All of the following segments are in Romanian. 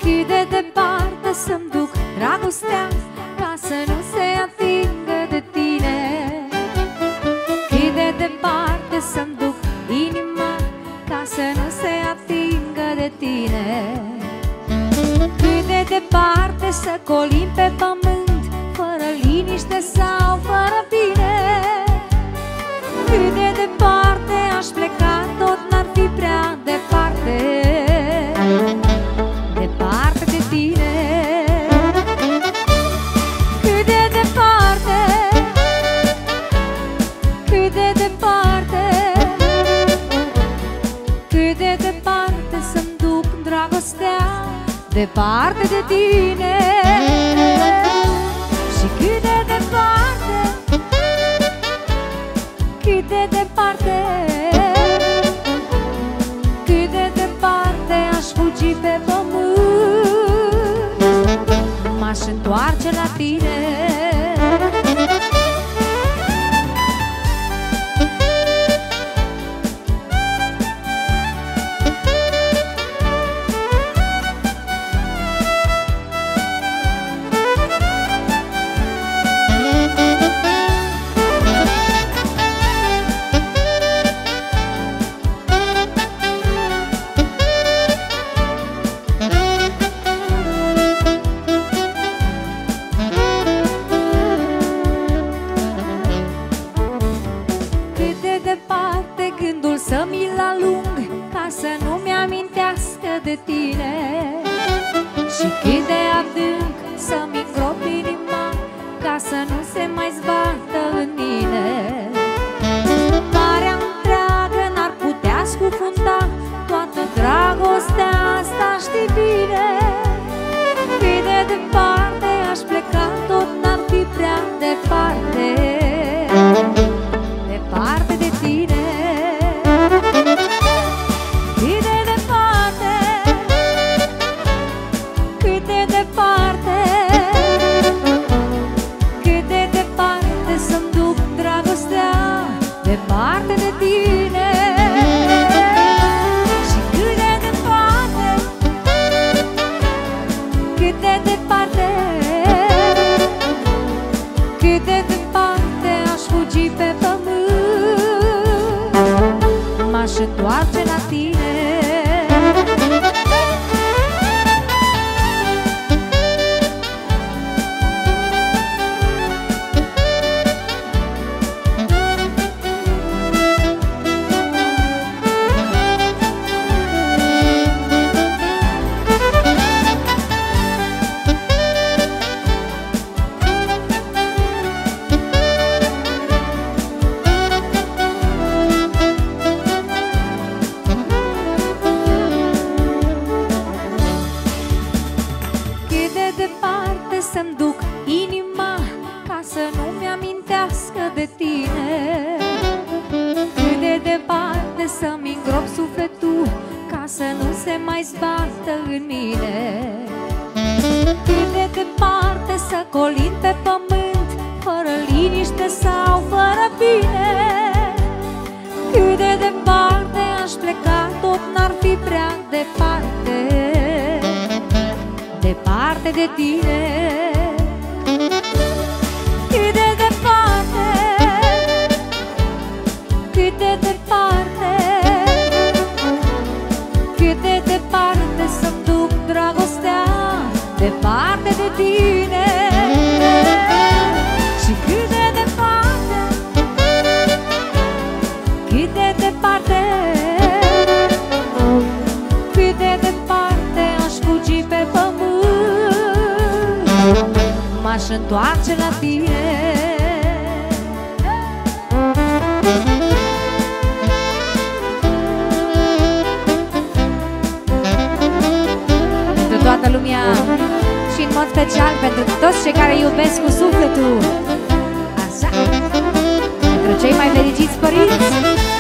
Cât de departe să-mi duc dragostea, ca să nu se atingă de tine. Cât de departe să-mi duc inima, ca să nu se atingă de tine. Cât de departe să colim pe pământ, fără liniște sau fără bine. Cât de departe aș pleca, tot n-ar fi prea departe, departe de tine. Cât de departe, cât de departe, cât de departe să-mi duc dragostea, departe de tine. Și cât de departe, cât de departe, cât de departe aș fugi pe pământ, m-aș întoarce la tine. Să mi-l alung, ca să nu-mi amintească de tine. Și cât de adânc să-mi îngrop inima, ca să nu se mai zbată în mine. Marea întreagă n-ar putea scufunda toată dragostea asta, știi bine. Cât de departe aș pleca, tot n-ar fi prea departe, departe de tine. Departe de tine. Și cât de departe, cât de departe, cât de departe aș fugi pe pământ, m-aș întoarce la tine. Să-mi duc inima, ca să nu-mi amintească de tine. Cât de departe să-mi îngrop sufletul, ca să nu se mai zbată în mine. Cât de departe să colin pe pământ, fără liniște sau fără bine. Cât de departe aș pleca, tot n-ar fi prea departe, departe de tine. Cât de departe, cât de departe, cât de departe să-mi duc dragostea, departe de tine. Și cât de departe, cât de departe, cât de departe aș fugi pe pământ, m-aș întoarce la tine. Pentru toată lumea și în mod special pentru toți cei care iubesc cu sufletul. Așa. Pentru cei mai fericiți părinți.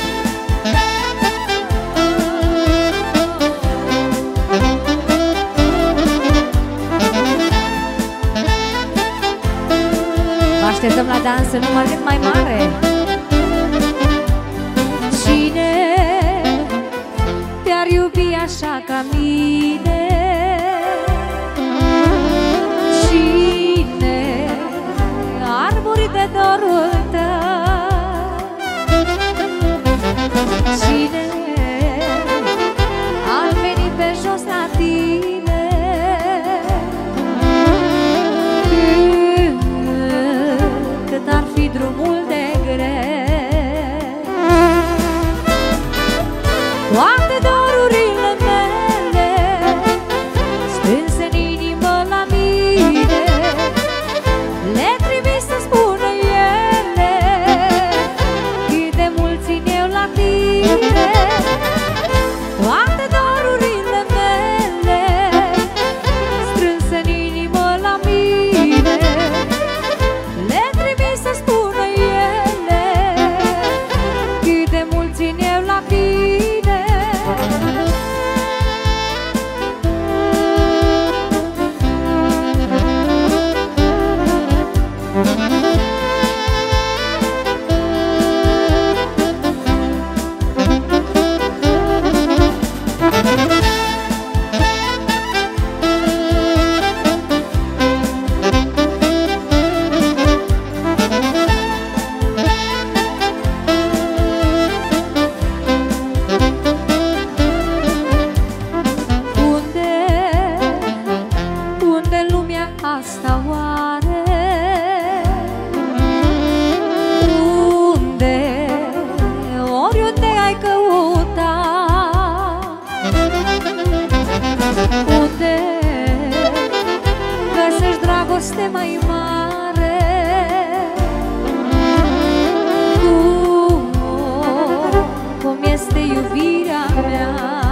Așteptăm la dans în număr cât mai mare. Cine te-ar iubi așa ca mine? dorul tău. Cine ar veni pe jos la tine, cât ar fi drumul de greu. Toate dorurile mele strânse în inimă la mine, le trimis să spună ele cât de mult țin eu la tine. Toate dorurile mele strânse în inimă la mine, le trimis să spună ele cât de mult țin eu la tine. Unde lumea asta oare? Oriunde ai căuta, unde găsești dragoste mai mare? Cum este iubirea mea?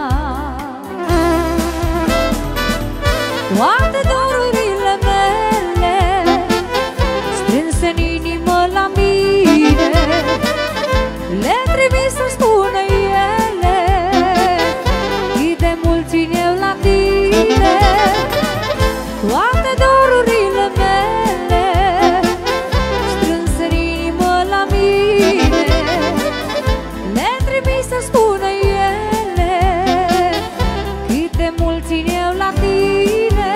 Toate dorurile mele strânse în inimă la mine, le trimis să spună ele cât de mult țin eu la tine. Toate dorurile mele strânse în inimă la mine, le trimis să spună ele cât de mult țin eu la tine.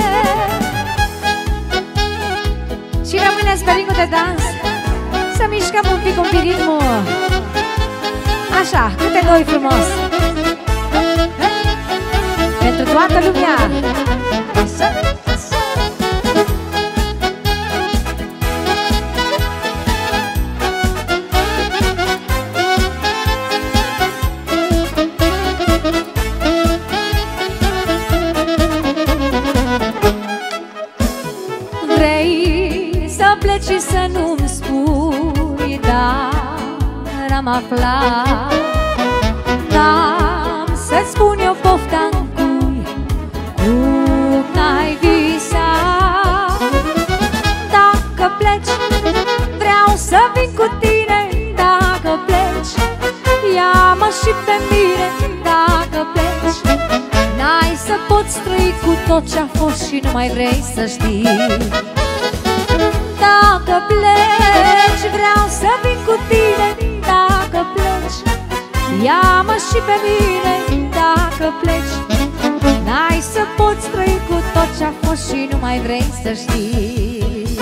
Și rămâneți pe ritmul de dans, să mișcăm un pic ritmul. Așa, câte doi frumos pentru toată lumea. Așa, așa. Vrei să pleci și să nu-mi spui, dar am aflat. N-am să-ți spun eu pofta-n cui, cum n-ai visat. Dacă pleci, vreau să vin cu tine. Dacă pleci, ia-mă și pe mine. Dacă pleci, n-ai să poți trăi cu tot ce-a fost și nu mai vrei să știi. Dacă pleci, vreau să vin cu tine. Dacă pleci, ia-mă și pe mine. Dacă pleci, n-ai să poți trăi cu tot ce-a fost și nu mai vrei să știi.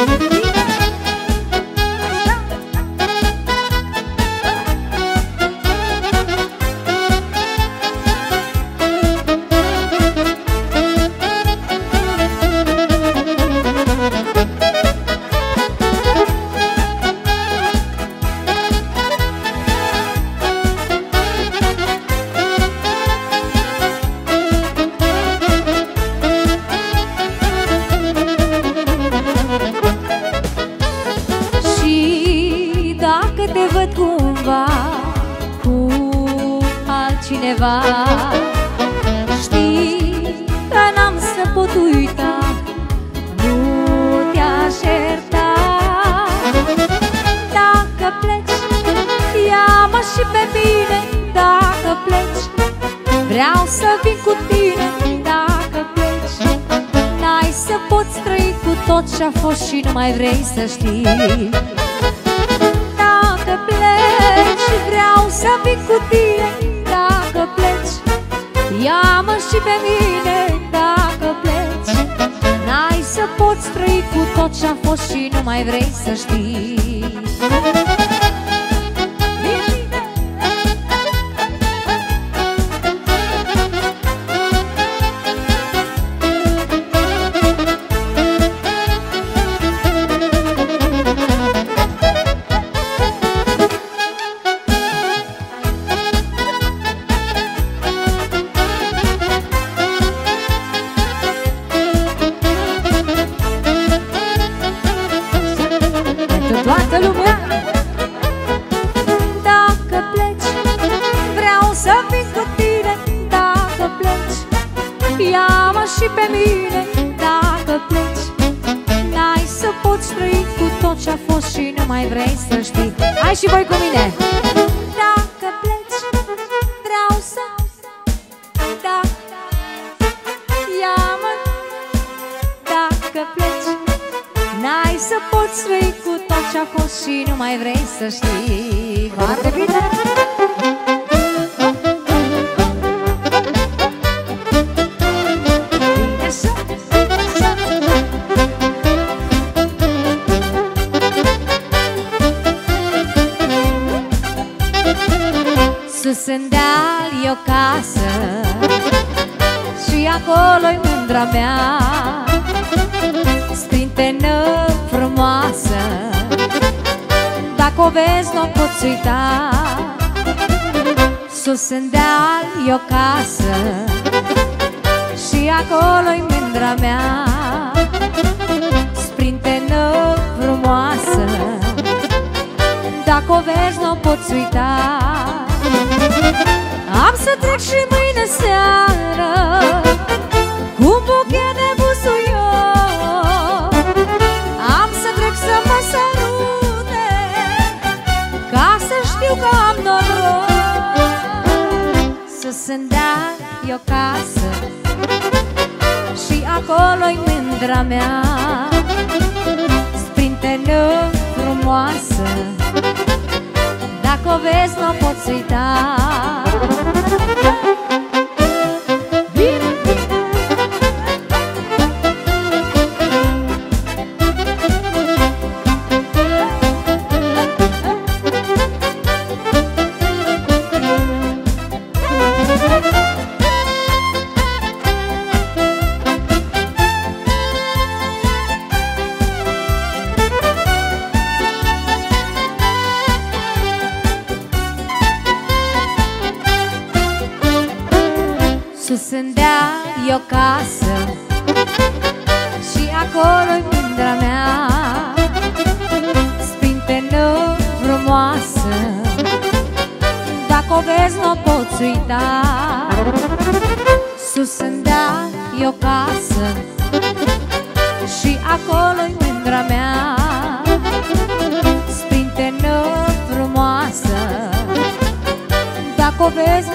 Altcineva, știi că n-am să pot uita, nu te-aș ierta. Dacă pleci, ia-mă și pe mine. Dacă pleci, vreau să vin cu tine. Dacă pleci, n-ai să poți trăi cu tot ce-a fost și nu mai vrei să știi. Dacă pleci, vreau să vin cu tine. Dacă pleci, ia-mă și pe mine. Dacă pleci, n-ai să poți trăi cu tot ce-a fost și nu mai vrei să știi. Toată lumea. Dacă pleci, vreau să vin cu tine. Dacă pleci, ia-mă și pe mine. Dacă pleci, n-ai să poți trăi cu tot ce-a fost și nu mai vrei să știi. Hai și voi cu mine. Dacă pleci, vreau să... Da, ia-mă. Dacă pleci, n-ai să poți trăi cu tot ce-a fost și nu mai vrei să știi. Foarte bine. Sus în deal e o casă și acolo-i mândra mea, sprintenă frumoasă. Dacă o vezi, n-o poți uita. Sus în deal e o casă și acolo-i mândra mea, sprintenă frumoasă. Dacă o vezi, n-o poți uita. Am să trec și mâine seară cu un buchet de busuioc. Am să trec să mă sărute ca să știu că am noroc. Sus-n deal e o casă și acolo-i mândra mea, sprintenă frumoasă. Dacă o vezi, n-o poți uita. Sus-n deal e o casă și acolo-i mândra mea, sprintenă frumoasă. Dacă o vezi, n-o poți uita. Sus-n deal e o casă și acolo-i mândra mea, sprintenă frumoasă. Dacă o vezi,